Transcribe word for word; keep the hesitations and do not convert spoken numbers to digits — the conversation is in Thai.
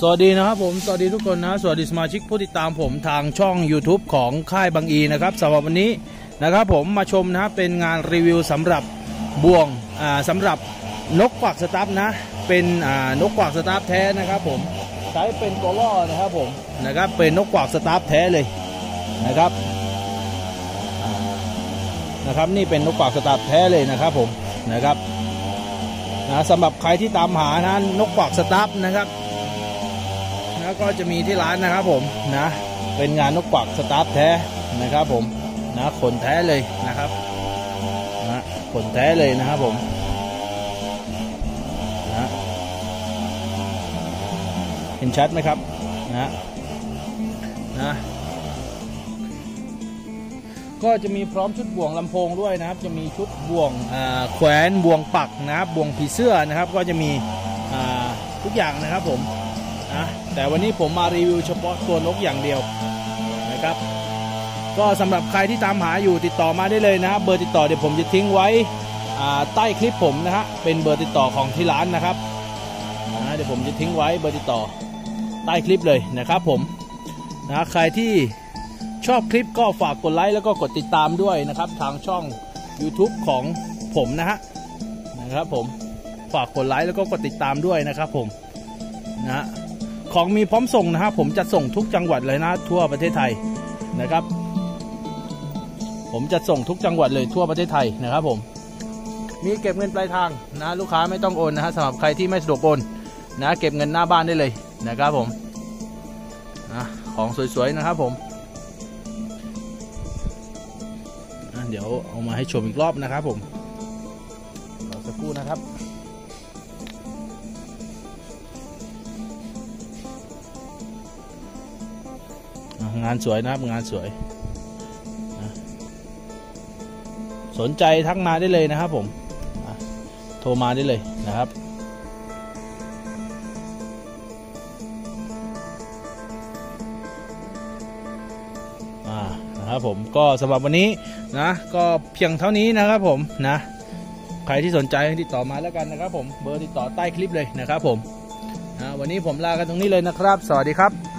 วัสดีนะครับผมสวัสดีทุกคนนะสวัสดีสมาชิกผู้ติดตามผมทางช่อง ยูทูบ ของค่ายบางอีนะครับสำหรับวันนี้นะครับผมมาชมนะเป็นงานรีวิวสำหรับบ่วงอ่าสำหรับนกกวักสตาฟนะเป็นอ่านกกวักสตาฟแท้นะครับผมใช้เป็นตัวล่อนะครับผมนะครับเป็นนกกวักสตาฟแท้เลยนะครับนะครับนี่เป็นนกกวักสตาฟแท้เลยนะครับผมนะครับนะสำหรับใครที่ตามหานะนกกวักสตาฟนะครับแล้วก็จะมีที่ร้านนะครับผมนะเป็นงานนกกวักสตาฟแท้นะครับผมนะขนแท้เลยนะครับนะขนแท้เลยนะครับผมนะเห็นชัดไหมครับนะนะก็จะมีพร้อมชุดบ่วงลำโพงด้วยนะครับจะมีชุดบ่วงแขวนบ่วงปักนะครับบ่วงผีเสื้อนะครับก็จะมีทุกอย่างนะครับผมนะแต่วันนี้ผมมารีวิวเฉพาะตัวนกอย่างเดียวนะครับก็สำหรับใครที่ตามหาอยู่ติดต่อมาได้เลยนะเบอร์ติดต่อเดี๋ยวผมจะทิ้งไว้ใต้คลิปผมนะฮะเป็นเบอร์ติดต่อของที่ร้านนะครับนะเดี๋ยวผมจะทิ้งไว้เบอร์ติดต่อใต้คลิปเลยนะครับผมนะใครที่ชอบคลิปก็ฝากกดไลค์แล้วก็กดติดตามด้วยนะครับทางช่อง ยูทูบ ของผมนะฮะนะครับผมฝากกดไลค์แล้วก็กดติดตามด้วยนะครับผมนะของมีพร้อมส่งนะครับผมจะส่งทุกจังหวัดเลยนะทั่วประเทศไทยนะครับผมจะส่งทุกจังหวัดเลยทั่วประเทศไทยนะครับผมมีเก็บเงินปลายทางนะลูกค้าไม่ต้องโอนนะฮะสำหรับใครที่ไม่สะดวกโอนนะเก็บเงินหน้าบ้านได้เลยนะครับผมนะของสวยๆนะครับผมเดี๋ยวเอามาให้ชมอีกรอบนะครับผมรอสักครู่นะครับงานสวยนะครับงานสวยนะสนใจทักมาได้เลยนะครับผมโทรมาได้เลยนะครับนะครับผมก็สำหรับวันนี้นะก็เพียงเท่านี้นะครับผมนะใครที่สนใจติดต่อมาแล้วกันนะครับผมเบอร์ติดต่อใต้คลิปเลยนะครับผมนะวันนี้ผมลากันตรงนี้เลยนะครับสวัสดีครับ